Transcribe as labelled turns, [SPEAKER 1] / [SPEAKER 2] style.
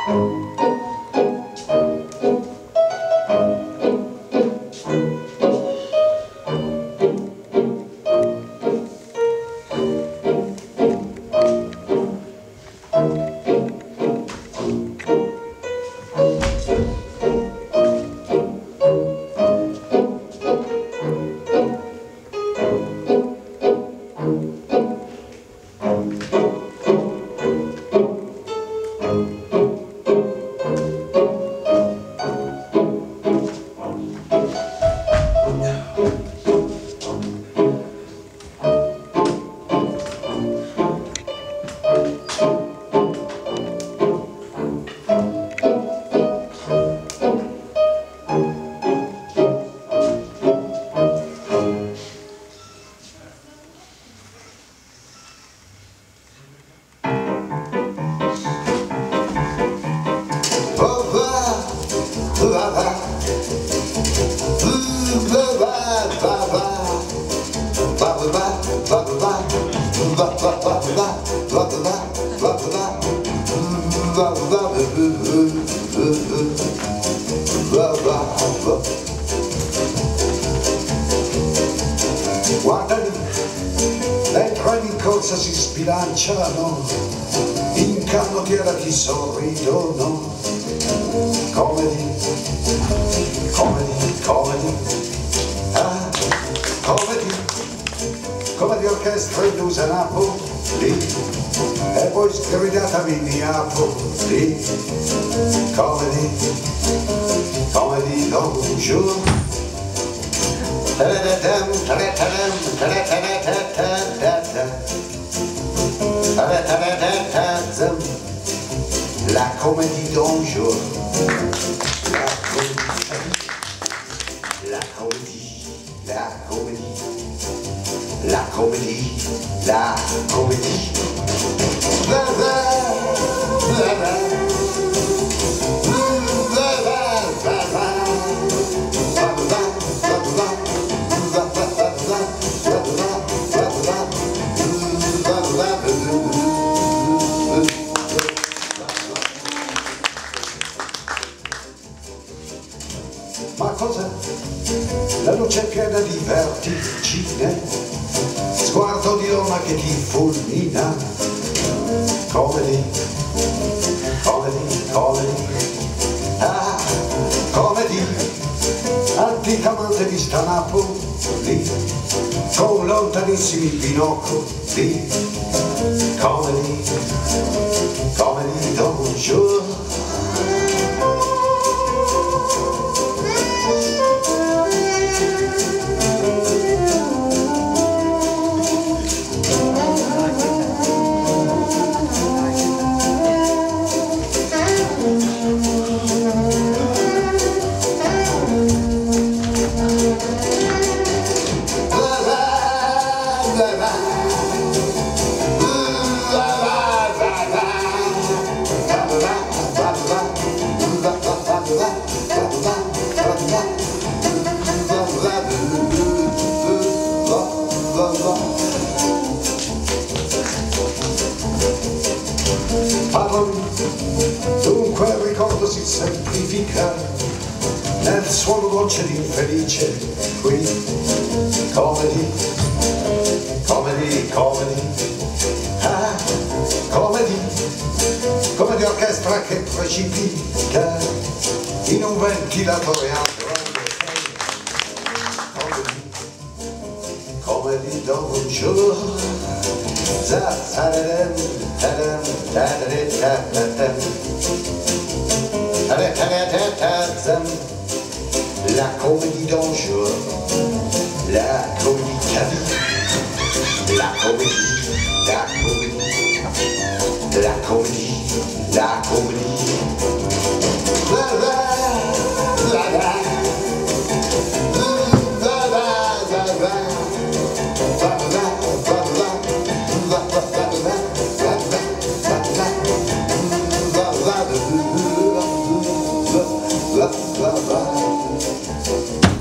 [SPEAKER 1] Guarda lì, le treni in corsa si sbilanciano, in canottiera ti sorridono. Comedy, comedy, comedy, ah, comedy, comedy orchestra illusa Napoli, e poi sgridata Minneapoli. Comedy, comedy, bonjour. La comédie d'un jour, la comédie, la comédie, la comédie, la comédie, la comédie. Ma cosa? La luce è piena di vertigine, sguardo di donna che ti fulmina. Comedy, comedy, comedy, ah, comedy, anticamente vista Napoli, con lontanissimi binocoli. Comedy, comedy, bonjour. Dunque il ricordo si semplifica nel suono dolce ed infelice qui. Comedy, comedy, comedy, ah, comedy, comedy orchestra che precipita in un ventilatore a grande. Comedy, comedy, bonjour. La comédie d'un jour, la comédie cavie, la comédie, la comédie, la comédie, la comédie, la la la la. La la la.